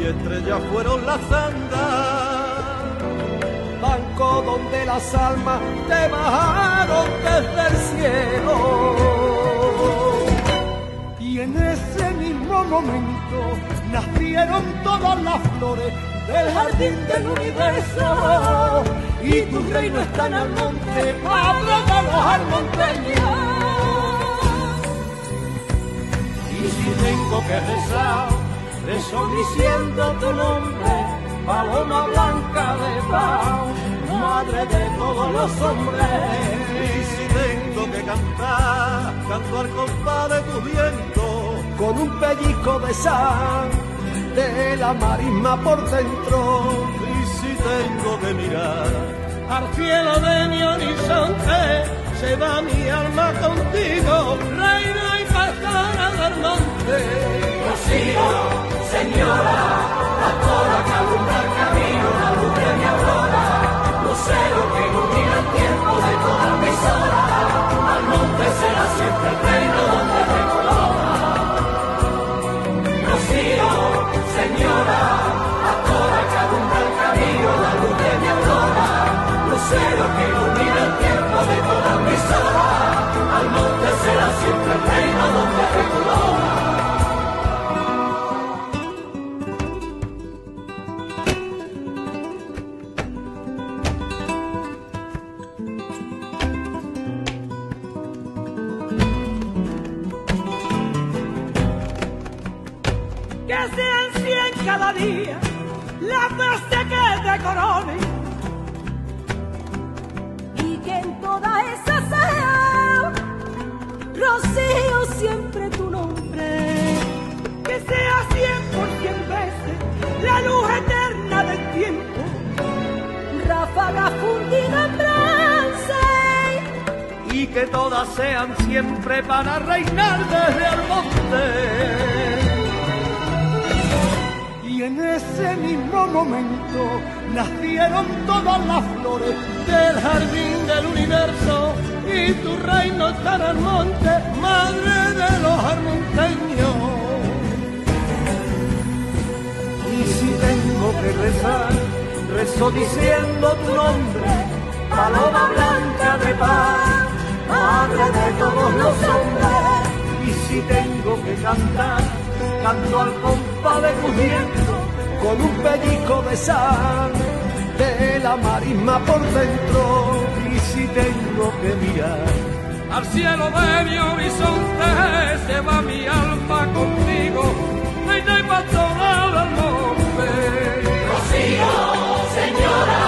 estrellas fueron las andas, banco donde las almas te bajaron desde el cielo. Y en ese mismo momento nacieron todas las flores del jardín del universo, y tu reino está en el monte, padre de los armonteños. y si tengo que rezar, rezo diciendo tu nombre, paloma blanca de paz, madre de todos los hombres. Y si tengo que cantar, canto al compás de tu viento, con un pellizco de sal de la marisma por dentro. y si tengo que mirar Al cielo de mi horizonte se va mi alma contigo, reina y pastora del monte. Rocío, señora, pastora que alumbra el camino, la luz de mi aurora, lucero que ilumina el tiempo de todas mis horas. Al monte será siempre el reino donde te colora. Rocío, señora, pastora que alumbra el camino, la luz de mi aurora, lucero que ilumina el tiempo de todas mis horas. Al monte será siempre el reino donde te colora. Que sean 100 cada día las veces que te coronen, y que en toda esa sea, Rocío, siempre tu nombre. que sea 100 por 100 veces la luz eterna del tiempo, Ráfaga fundida en bronce, y que todas sean siempre para reinar desde el monte. Y en ese mismo momento nacieron todas las flores del jardín del universo, y tu reino está en el monte, madre de los armonteños. Y si tengo que rezar, rezo diciendo tu nombre, paloma blanca de paz, madre de todos los hombres. Y si tengo que cantar, canto al compás de tu viento, con un pellizco de sal de la marisma por dentro. Y si tengo que mirar al cielo de mi horizonte, se va mi alma contigo, reina y pastora del monte. Rocío, señora,